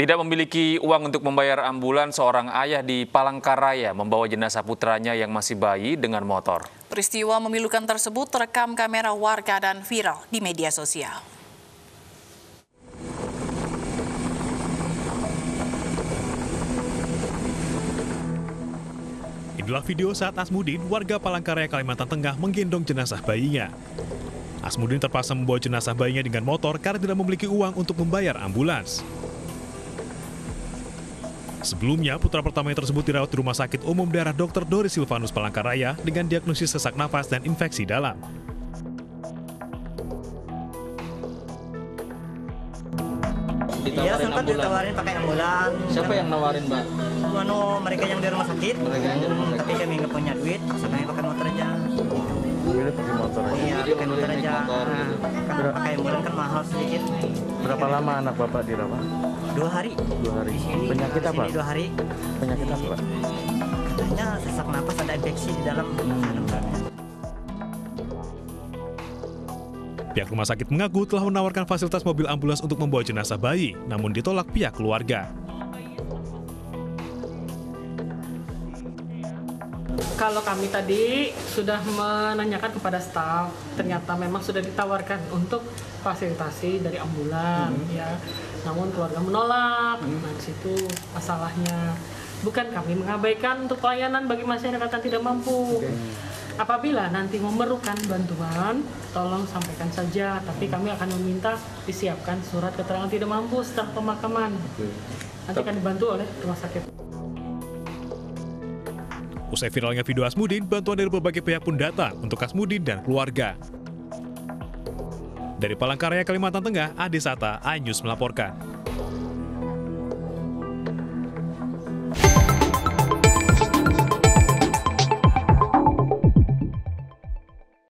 Tidak memiliki uang untuk membayar ambulans, seorang ayah di Palangkaraya membawa jenazah putranya yang masih bayi dengan motor. Peristiwa memilukan tersebut terekam kamera warga dan viral di media sosial. Inilah video saat Asmudin, warga Palangkaraya, Kalimantan Tengah, menggendong jenazah bayinya. Asmudin terpaksa membawa jenazah bayinya dengan motor karena tidak memiliki uang untuk membayar ambulans. Sebelumnya, putra pertamanya tersebut dirawat di Rumah Sakit Umum Daerah Dr. Doris Silvanus Palangkaraya dengan diagnosis sesak nafas dan infeksi dalam. Iya, sempat ditawarin pakai ambulan. Siapa yang nawarin, Mbak? Mereka yang di rumah sakit. Tapi kami nggak punya duit, makanya pakai motor aja. Milih pakai motor aja. Iya, pakai motor aja. Kan pakai ambulan kan mahal sedikit. Berapa lama anak Bapak dirawat? 2 hari. 2 hari. Sini, Penyakit apa? 2 hari. Penyakit apa, Pak? Katanya sesak napas, ada infeksi di dalam. Pihak rumah sakit mengaku telah menawarkan fasilitas mobil ambulans untuk membawa jenazah bayi, namun ditolak pihak keluarga. Kalau kami tadi sudah menanyakan kepada staf, ternyata memang sudah ditawarkan untuk fasilitasi dari ambulan, ya. Namun keluarga menolak. Nah, di situ masalahnya. Bukan kami mengabaikan untuk pelayanan bagi masyarakat yang tidak mampu. Apabila nanti memerlukan bantuan, tolong sampaikan saja. Tapi kami akan meminta disiapkan surat keterangan tidak mampu setelah pemakaman. Nanti akan dibantu oleh rumah sakit. Usai viralnya video Asmudin, bantuan dari berbagai pihak pun datang untuk Asmudin dan keluarga. Dari Palangkaraya, Kalimantan Tengah, Ade Sata, iNews melaporkan.